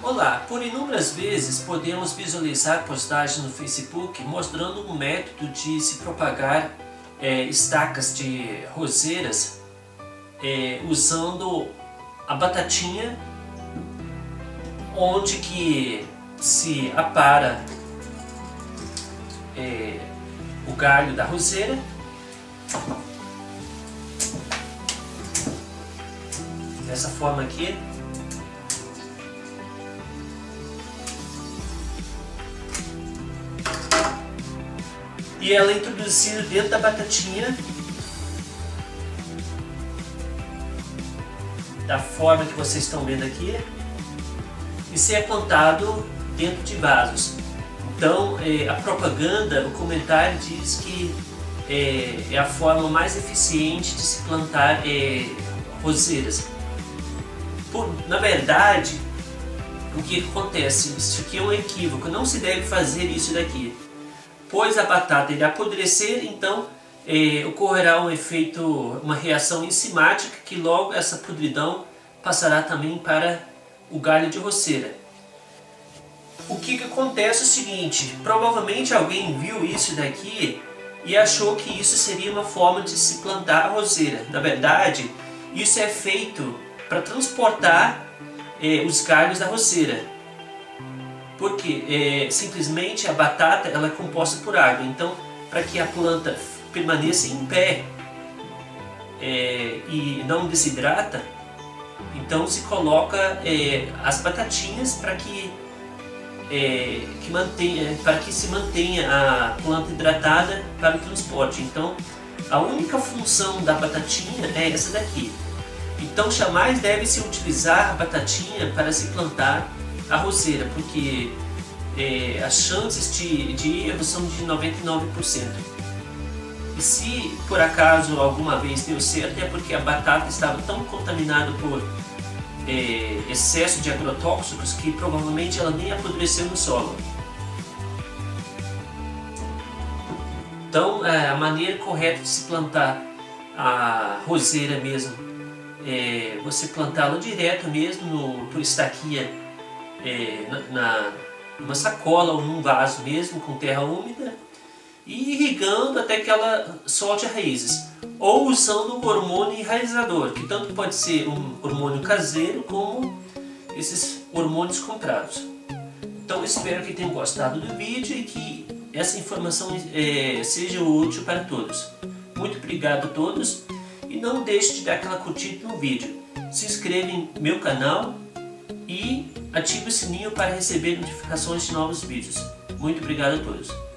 Olá, por inúmeras vezes podemos visualizar postagens no Facebook mostrando um método de se propagar estacas de roseiras usando a batatinha, onde que se apara o galho da roseira dessa forma aqui. E ela é introduzida dentro da batatinha da forma que vocês estão vendo aqui e ser plantado dentro de vasos. Então a propaganda, o comentário diz que é a forma mais eficiente de se plantar roseiras. Na verdade, o que acontece? Isso aqui é um equívoco, não se deve fazer isso daqui. Pois a batata irá apodrecer, então ocorrerá um efeito, uma reação enzimática que logo essa podridão passará também para o galho de roseira. O que acontece é o seguinte: provavelmente alguém viu isso daqui e achou que isso seria uma forma de se plantar a roseira. Na verdade, isso é feito para transportar os galhos da roseira. Porque simplesmente a batata ela é composta por água, então para que a planta permaneça em pé e não desidrata, então se coloca as batatinhas para que se mantenha a planta hidratada para o transporte. Então a única função da batatinha é essa daqui. Então jamais deve-se utilizar a batatinha para se plantar a roseira, porque as chances de erro são de 99%. E se por acaso alguma vez deu certo, é porque a batata estava tão contaminada por excesso de agrotóxicos que provavelmente ela nem apodreceu no solo. Então a maneira correta de se plantar a roseira mesmo é você plantá-la direto mesmo por estaquinha, numa sacola ou num vaso mesmo com terra úmida, e irrigando até que ela solte raízes, ou usando um hormônio enraizador, que tanto pode ser um hormônio caseiro como esses hormônios comprados. Então espero que tenham gostado do vídeo e que essa informação seja útil para todos. Muito obrigado a todos e não deixe de dar aquela curtida no vídeo. Se inscreva em meu canal e ative o sininho para receber notificações de novos vídeos. Muito obrigado a todos.